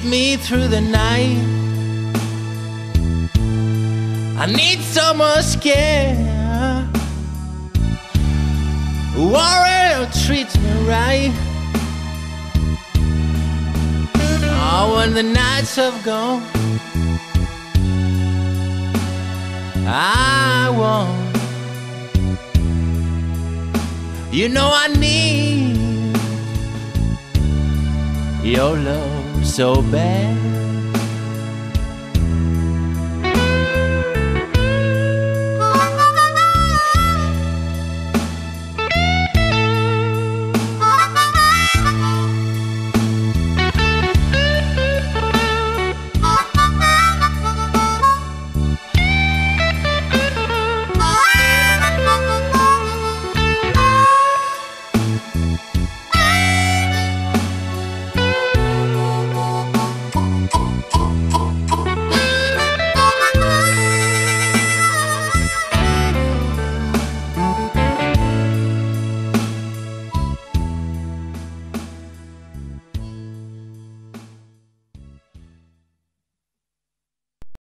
me through the night. I need someone scared, warrior who treats me right. Oh, when the nights have gone, I want, you know I need your love so bad.